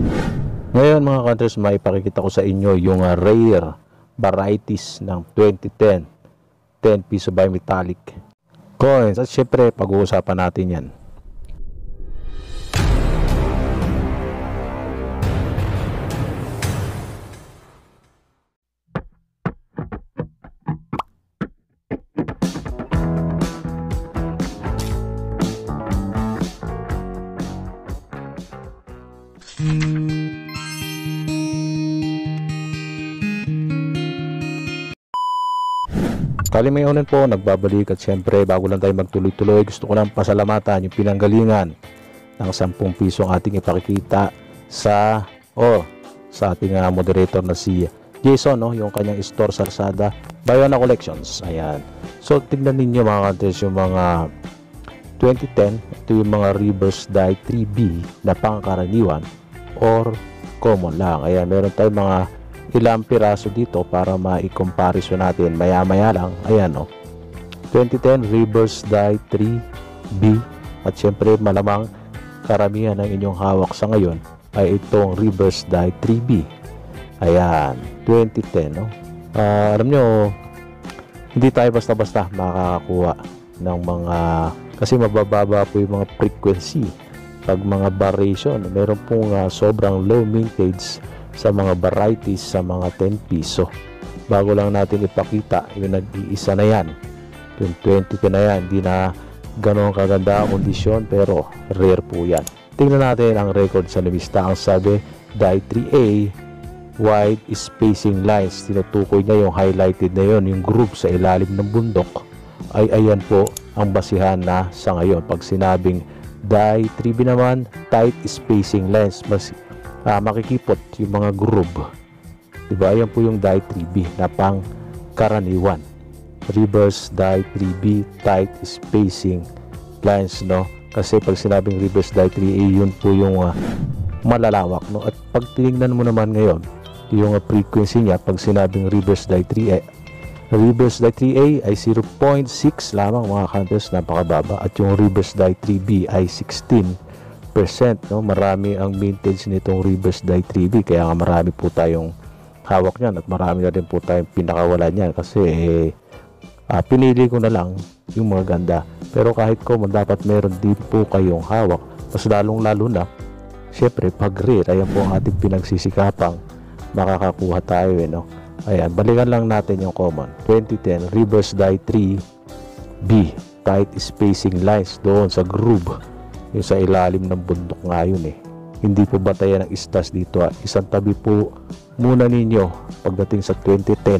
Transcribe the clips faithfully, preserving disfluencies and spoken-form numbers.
Ngayon mga counters, maipakikita ko sa inyo yung uh, rare varieties ng twenty ten ten piso bimetallic coins. At syempre pag-uusapan natin yan. Kalimayonin po, nagbabalik at syempre bago lang tayo magtuloy-tuloy, gusto ko lang pasalamatan yung pinanggalingan ng sampung piso ang ating ipakikita sa oh, sa ating uh, moderator na si Jason, no? Yung kanyang store sa Lazada, Bayona Collections. Ayan. So tingnan ninyo mga counters yung mga twenty ten, ito yung mga reverse die three B na pangkaraniwan or common lang. Ayan, meron tayong mga ilang piraso dito para ma-comparison natin maya maya lang. Ayan o, twenty ten reverse die three B, at syempre malamang karamihan ng inyong hawak sa ngayon ay itong reverse die three B. Ayan, twenty ten, no? Uh, alam nyo, hindi tayo basta-basta makakakuha ng mga, kasi mabababa po yung mga frequency pag mga variation. Meron pong uh, sobrang low mintage sa mga varieties sa mga ten piso. Bago lang natin ipakita yung nag-iisa na yan, yung twenty na yan, hindi na gano'ng kaganda ang kondisyon pero rare po yan. Tingnan natin ang record sa limista. Ang sabi, die three A wide spacing lines, tinutukoy niya yung highlighted na yon, yung group sa ilalim ng bundok, ay ayan po ang basihan na sa ngayon. Pag sinabing die three B naman, tight spacing lines, mas Ah, makikipot yung mga groove, diba? Ayan po yung die three B na pang karaniwan, reverse die three B tight spacing lines, no? Kasi pag sinabing reverse die three A, yun po yung uh, malalawak, no? At pag tinignan mo naman ngayon yung uh, frequency niya, pag sinabing reverse die three A, reverse die three A ay zero point six lamang mga counters, napakababa. At yung reverse die three B ay sixteen percent, no? Marami ang vintage nitong reverse die three B, kaya nga marami po tayong hawak niyan at marami na din po tayong pinakawalan niyan kasi eh, ah, pinili ko na lang yung mga ganda. Pero kahit common, dapat meron din po kayong hawak, mas lalong lalo na syempre pag rare. Ayan po ang ating pinagsisikapang makakakuha tayo, eh, no? Ayan, balikan lang natin yung common twenty ten reverse die three B tight spacing lines doon sa groove, yung sa ilalim ng bundok nga yun, eh. Hindi po batayan ng istas dito, ah. Isang tabi po muna ninyo pagdating sa twenty ten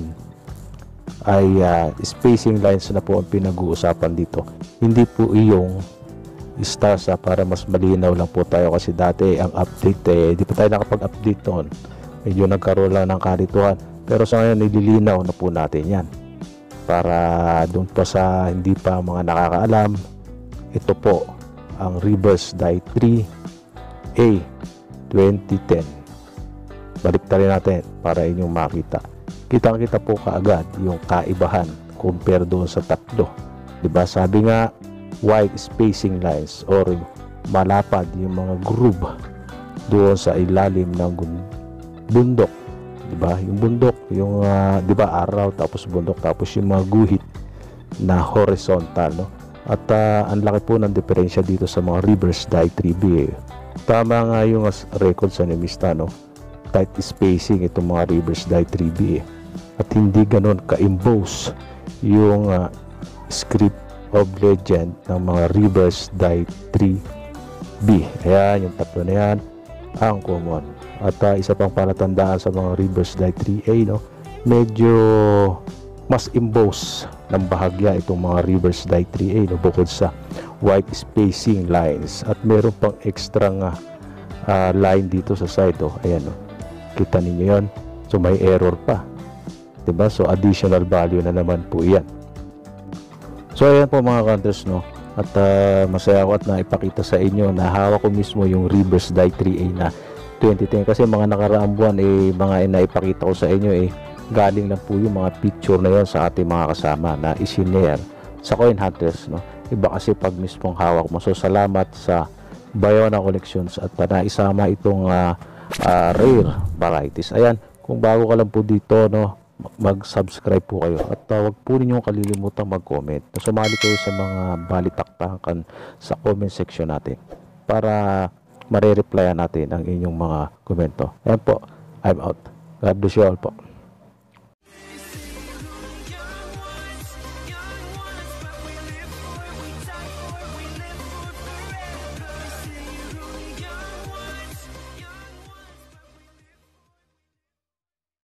ay uh, spacing lines na po ang pinag-uusapan dito, hindi po iyong istas, ah, para mas malinaw lang po tayo. Kasi dati ang update, eh, di pa tayo nakapag-update noon, medyo nagkaroon lang ng kalituhan, pero sa ngayon nililinaw na po natin yan para doon pa sa hindi pa mga nakakaalam. Ito po ang reverse die three A twenty ten. Balik rin natin para inyong makita. Kitang kita po kaagad yung kaibahan compare doon sa tatlo, diba? Sabi nga wide spacing lines or malapad yung mga groove doon sa ilalim ng bundok, diba? Yung bundok, yung uh, diba araw tapos bundok, tapos yung mga guhit na horizontal, no? At uh, ang laki po ng diferensya dito sa mga reverse die three B, eh. Tama nga yung record sa nimista, no? Tight spacing itong mga reverse die three B, eh. At hindi ganon ka-emboss yung uh, script of legend ng mga reverse die three B. Ayan, yung tatlo na yan ang common. At uh, isa pang palatandaan sa mga reverse die three A, no? Medyo mas emboss ng bahagya itong mga reverse die three A, no? Bukod sa white spacing lines, at meron pang extra nga uh, line dito sa side, oh. Ayan, no? Kita ninyo yon. So may error pa, diba? So additional value na naman po yan. So ayan po mga counters, no? At uh, masaya ako at naipakita sa inyo na hawak ko mismo yung reverse die three A na twenty ten, kasi mga nakaraang buwan, eh, mga naipakita ko sa inyo, eh, galing lang po yung mga picture na yon sa ating mga kasama na isinare sa Coin Hunters, no? Iba kasi pag mismong hawak mo. So salamat sa Bayona Collections at uh, naisama itong uh, uh, rare varieties. Ayan, kung bago ka lang po dito, no, mag-subscribe po kayo at uh, wag po ninyong kalilimutang mag-comment. Sumali kayo sa mga balitaktakan sa comment section natin para mare-replyan natin ang inyong mga komento. Ayan po, I'm out. God bless you all po.